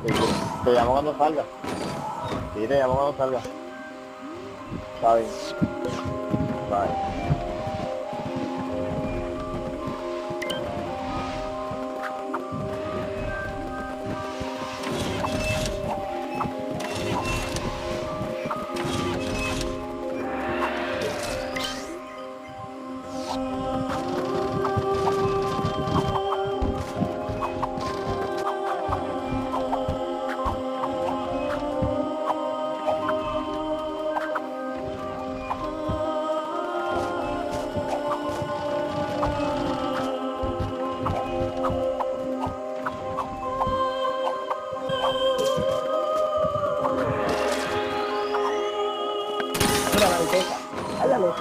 Te, te llamo cuando salga. Sí, te llamo cuando salga. Está bien. Bye. Mira, manteca. Háblame.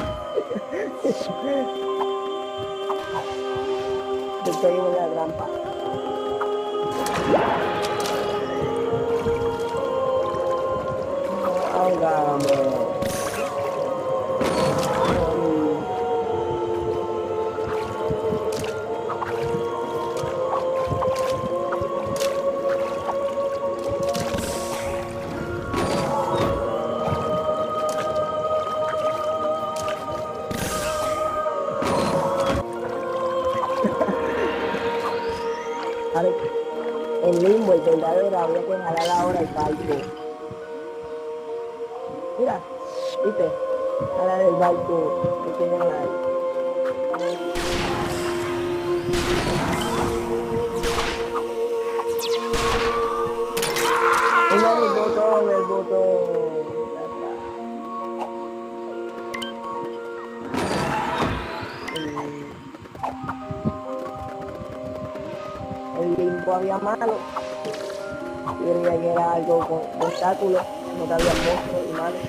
Te estoy en la trampa. Ahógame. Ahora, en limbo, el verdadero, había que jalar ahora el barco. Mira, ¿viste? Jalar el barco que tienen ahí. Mira el botón, el botón. Ya está. El limbo había malo. Yo creía que era algo con obstáculos, no que había monstruos y malos.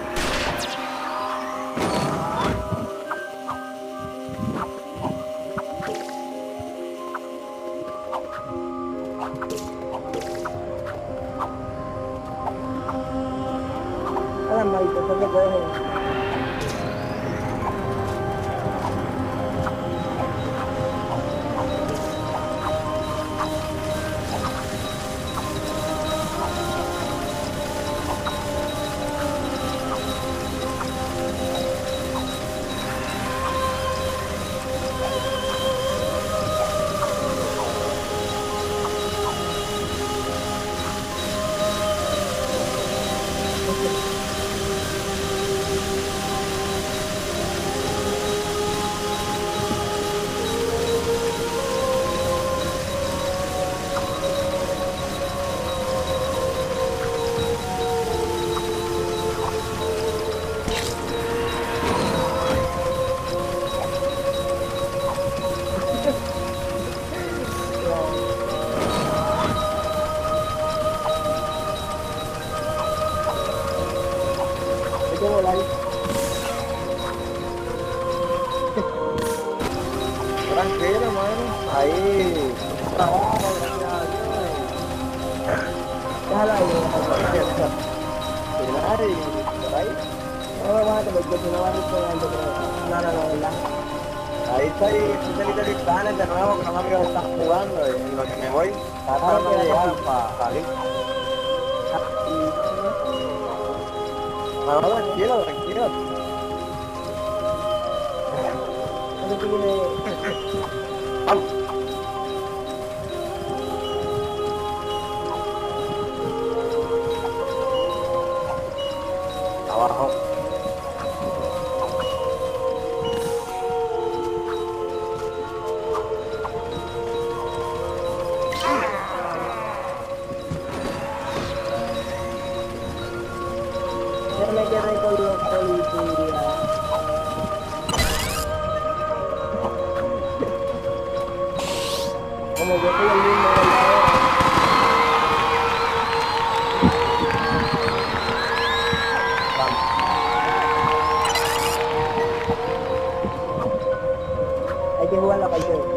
A las mariposas se cogen. Hay que volar. Tranquilo, mano. Ahí. Trabajo, gracias a Dios. Déjala ahí, déjala. Y por ahí. No me bájate porque si no va a responder, creo. No, ¿verdad? Ahí estoy, Little Planet de nuevo, que no me acuerdo que están jugando. Y en lo que me voy, está tratando de llegar para salir. No, tranquilo, tranquilo. No tiene... Vamos. Abajo. Yo me quedé con los policías. Como yo soy el mismo verdadero. Hay que jugar la partida.